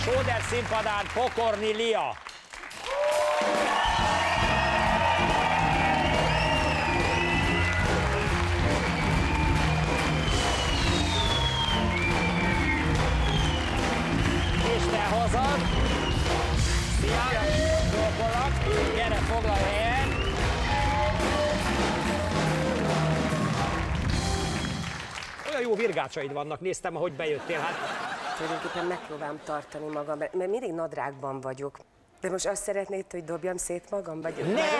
Sóder színpadán Pokorni Lia. Isten hozad. Szia, dolgolak. Gyere, foglalj helyet. Olyan jó virgácsaid vannak, néztem, ahogy bejöttél. Hát... Tulajdonképpen megpróbálom tartani magam, mert mindig nadrágban vagyok. De most azt szeretnéd, hogy dobjam szét magam? Vagy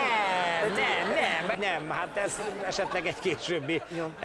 nem, hát ez esetleg egy későbbi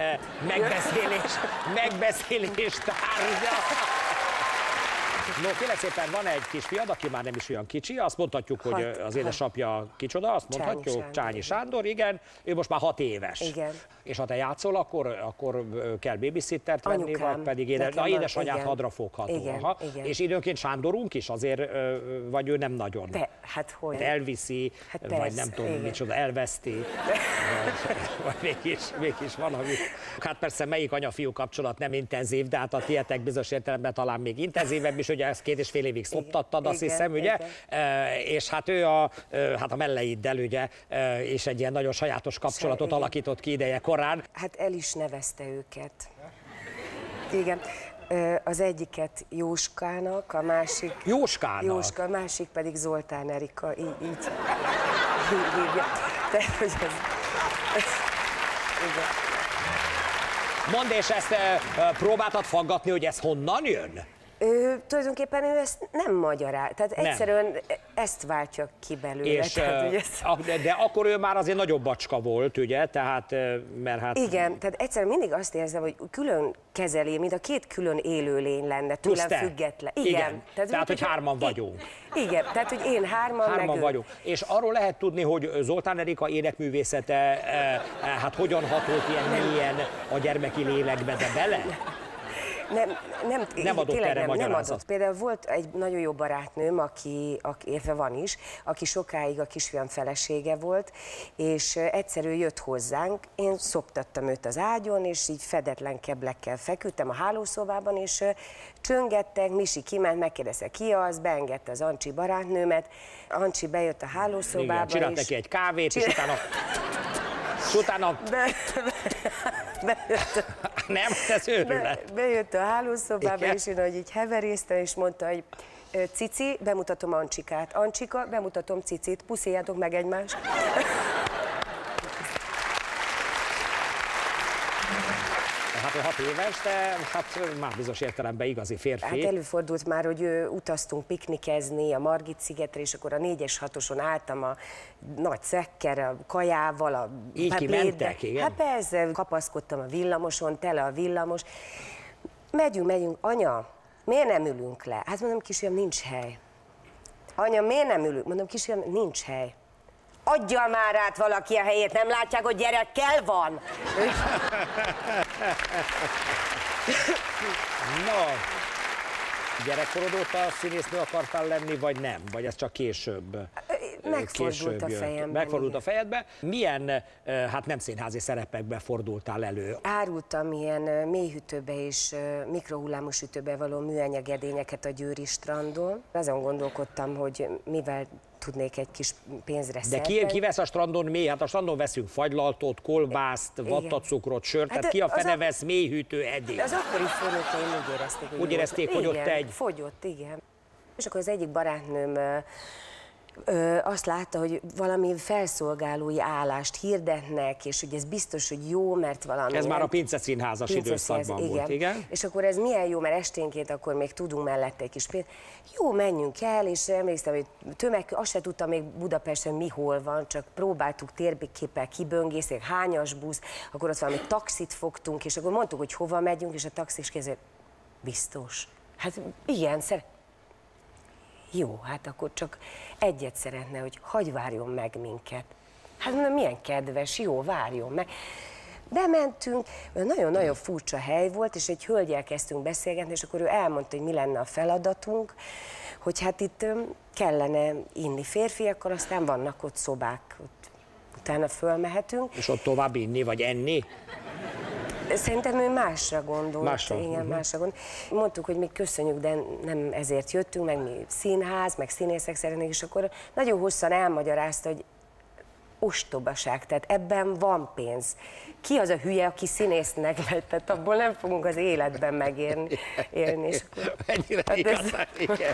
megbeszélés tárgya. No, kérlek szépen, van egy kisfiad, aki már nem is olyan kicsi, azt mondhatjuk, hogy az édesapja kicsoda, azt mondhatjuk, Csányi Sándor, igen, ő most már 6 éves. Igen. És ha te játszol, akkor kell babysittert venni, vagy pedig édesanyát hadra fogható. Igen. És időnként Sándorunk is azért, vagy ő nem nagyon. Hát hogy? Elviszi, vagy nem tudom, micsoda, elveszti, vagy mégis van, ami... Hát persze melyik anya-fiú kapcsolat nem intenzív, de hát a tietek bizonyos értelemben talán még intenzívebb is, ugye ezt 2,5 évig szoptattad, azt hiszem, ugye? És hát ő a melleiddel, ugye, és egy ilyen nagyon sajátos kapcsolatot alakított ki ideje korán. Hát el is nevezte őket. Igen. Az egyiket Jóskának, a másik... Jóskának? Jóska, a másik pedig Zoltán Erika, így hívja. Tehát, hogy igen. Mondd, és ezt próbáltad faggatni, hogy ez honnan jön? Tulajdonképpen ő ezt nem magyaráz, tehát egyszerűen ezt váltja ki belőle. És, de akkor ő már azért nagyobb bacska volt, ugye? Tehát, mert hát... Igen, tehát egyszerűen mindig azt érzem, hogy külön kezeli, mint a két külön élőlény lenne, tőlem független. Igen. Tehát hogy hárman vagyunk. Igen, tehát hogy én hárman vagyunk. És arról lehet tudni, hogy Zoltán Erika énekművészete hát hogyan hatolt ilyen mélyen a gyermeki lélekbe, de bele? Nem adott erre magyarázat. Például volt egy nagyon jó barátnőm, illetve van is, aki sokáig a kisfiam felesége volt, és egyszerű jött hozzánk, én szoptattam őt az ágyon, és így fedetlen keblekkel feküdtem a hálószobában, és csöngettek, Misi kiment, megkérdezte ki az, beengedte az Ancsi barátnőmet, Ancsi bejött a hálószobába. Igen, csinált neki egy kávét, és utána... Nem, ez őrület. Bejött a hálószobába, és én hogy így heverésztem, és mondta, hogy Cici, bemutatom Ancsikát. Ancsika, bemutatom Cicit, pusziljátok meg egymást. Hát ő 6 éves, de hát már bizonyos értelemben igazi férfi. Hát előfordult már, hogy utaztunk piknikezni a Margit-szigetre, és akkor a 4-es 6-oson álltam a nagy szekkel, a kajával, a így kimentek, igen? Hát persze, kapaszkodtam a villamoson, tele a villamos. Megyünk, anya, miért nem ülünk le? Hát mondom, kisfiam, nincs hely. Anya, miért nem ülünk? Mondom, kisfiam, nincs hely. Adja már át valaki a helyét, nem látják, hogy gyerekkel van? No, gyerekkorod óta színésznő akartál lenni, vagy nem? Vagy ez csak később? Megfordult a fejemben. Megfordult a fejedbe. Milyen, hát nem színházi szerepekbe fordultál elő? Árultam ilyen mélyhűtőbe és mikrohullámos ütőbe való műanyag edényeket a Győri strandon. Azon gondolkodtam, hogy mivel tudnék egy kis pénzre szerezni. De ki vesz a strandon mély? Hát a strandon veszünk fagylaltot, kolbászt, vattacukrot, sört, hát tehát ki a fene vesz mélyhűtő edényt? Az akkori főnökeim úgy érezték, hogy úgy érezték, hogy ott egy... Fogyott, igen. És akkor az egyik barátnőm azt látta, hogy valami felszolgálói állást hirdetnek, és hogy ez biztos, hogy jó, mert valami... Ez már a Pince Színházas időszakban volt, igen. És akkor ez milyen jó, mert esténként akkor még tudunk mellette egy kis pénzt. Jó, menjünk el, és emlékszem, hogy azt se tudtam még Budapesten mi hol van, csak próbáltuk térképpel kiböngészni, hányas busz, akkor ott valami taxit fogtunk, és akkor mondtuk, hogy hova megyünk, és a taxis kérdezett, biztos? Hát igen, jó, hát akkor csak egyet szeretne, hogy hagyj várjon meg minket. Hát mondom, milyen kedves, jó, várjon meg. Bementünk, nagyon-nagyon furcsa hely volt, és egy hölgyel kezdtünk beszélgetni, és akkor ő elmondta, hogy mi lenne a feladatunk, hogy hát itt kellene inni férfiakkal, aztán vannak ott szobák, ott utána fölmehetünk. És ott tovább inni, vagy enni? Szerintem ő másra gondolt. Másra? Igen, másra gondolt. Mondtuk, hogy mi köszönjük, de nem ezért jöttünk, meg mi színház, meg színészek szeretnék, és akkor nagyon hosszan elmagyarázta, hogy ostobaság, tehát ebben van pénz. Ki az a hülye, aki színésznek megy, tehát abból nem fogunk az életben megélni. És akkor... Ennyire igaz, igen.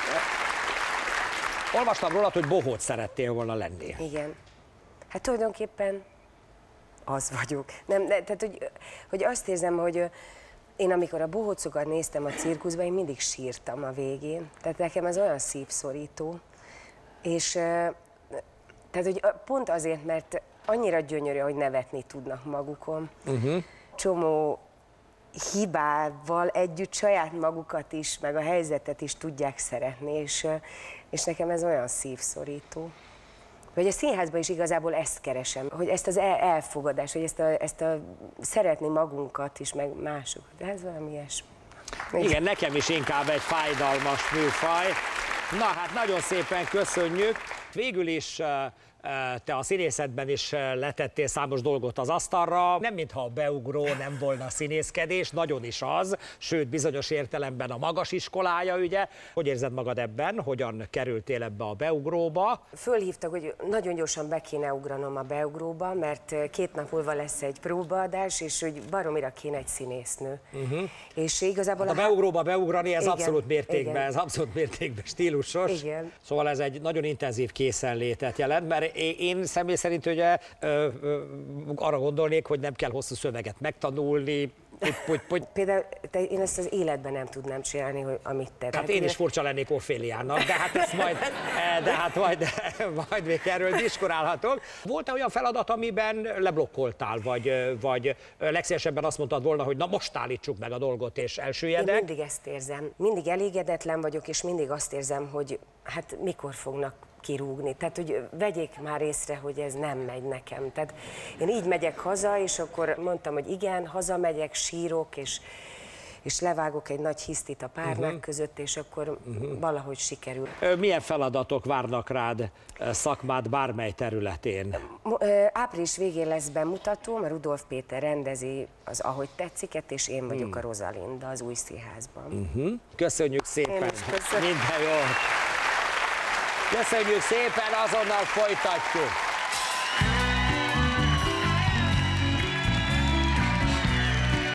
Olvastam rólad, hogy bohóc szerettél volna lenni. Igen. Hát tulajdonképpen az vagyok. Nem, tehát, hogy azt érzem, hogy én amikor a bohócokat néztem a cirkuszban, én mindig sírtam a végén. Tehát nekem ez olyan szívszorító. És tehát, hogy pont azért, mert annyira gyönyörű, hogy nevetni tudnak magukon. Csomó hibával együtt saját magukat is, meg a helyzetet is tudják szeretni, és nekem ez olyan szívszorító. Hogy a színházban is igazából ezt keresem, hogy ezt az elfogadást, hogy ezt a szeretni magunkat is, meg másokat, de ez valami ilyesmi. Igen, nekem is inkább egy fájdalmas műfaj. Na hát nagyon szépen köszönjük. Végül is te a színészetben is letettél számos dolgot az asztalra. Nem mintha a beugró nem volna színészkedés, nagyon is az, sőt bizonyos értelemben a magas iskolája, ugye. Hogy érzed magad ebben? Hogyan kerültél ebbe a beugróba? Fölhívtak, hogy nagyon gyorsan be kéne ugranom a beugróba, mert 2 nap múlva lesz egy próbaadás, és hogy baromira kéne egy színésznő. És igazából hát a beugróba beugrani, ez igen, abszolút mértékben, igen. ez abszolút mértékben stílusos. Igen. Szóval ez egy nagyon intenzív készenlétet jelent, mert én személy szerint ugye arra gondolnék, hogy nem kell hosszú szöveget megtanulni. Például én ezt az életben nem tudnám csinálni, hogy amit te. Hát én is furcsa lennék Oféliának, de hát ezt majd még erről diskurálhatok. Volt-e olyan feladat, amiben leblokkoltál, vagy legszívesebben azt mondtad volna, hogy na most állítsuk meg a dolgot és elsüllyedek? Én mindig ezt érzem. Mindig elégedetlen vagyok, és mindig azt érzem, hogy hát mikor fognak kirúgni. Tehát, hogy vegyék már észre, hogy ez nem megy nekem. Tehát én így megyek haza, és akkor mondtam, hogy igen, hazamegyek, sírok, és levágok egy nagy hisztit a párnák között, és akkor valahogy sikerül. Milyen feladatok várnak rád szakmád bármely területén? Április végén lesz bemutatóm, a Rudolf Péter rendezi az Ahogy tetsziket, és én vagyok a Rosalinda az Új Színházban. Köszönjük szépen! Köszönöm. Minden jót! Köszönjük szépen, azonnal folytatjuk!